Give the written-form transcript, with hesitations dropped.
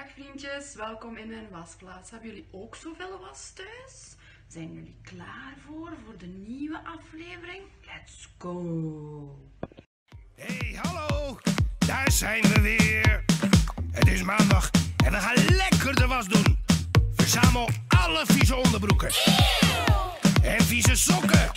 Dag vriendjes, welkom in mijn wasplaats. Hebben jullie ook zoveel was thuis? Zijn jullie klaar voor de nieuwe aflevering? Let's go! Hey, hallo! Daar zijn we weer. Het is maandag en we gaan lekker de was doen. Verzamel alle vieze onderbroeken. En vieze sokken.